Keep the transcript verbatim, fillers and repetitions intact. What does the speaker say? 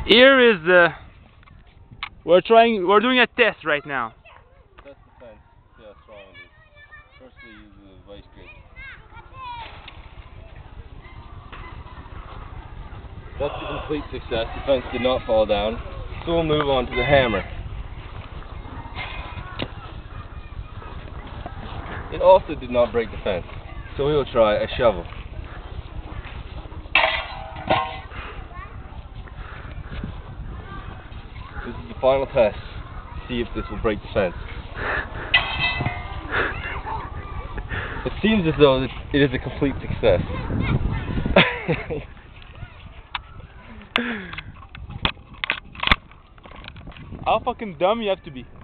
Here is the. We're trying. We're doing a test right now. That's the fence. See how strong it is. First we use the vice grip. That's a complete success. The fence did not fall down. So we'll move on to the hammer. It also did not break the fence. So we will try a shovel. This is the final test to see if this will break the fence. It seems as though it is a complete success. How fucking dumb you have to be.